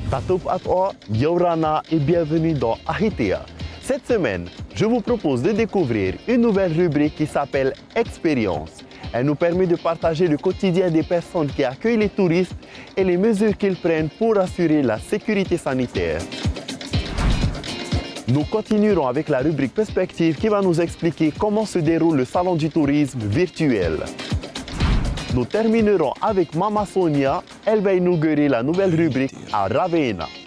Tatup Atwa, Yorana et bienvenue dans Ahitea. Cette semaine, je vous propose de découvrir une nouvelle rubrique qui s'appelle Expérience. Elle nous permet de partager le quotidien des personnes qui accueillent les touristes et les mesures qu'ils prennent pour assurer la sécurité sanitaire. Nous continuerons avec la rubrique Perspective qui va nous expliquer comment se déroule le salon du tourisme virtuel. Nous terminerons avec Mama Sonia. Elle va inaugurer la nouvelle rubrique à Ravenna.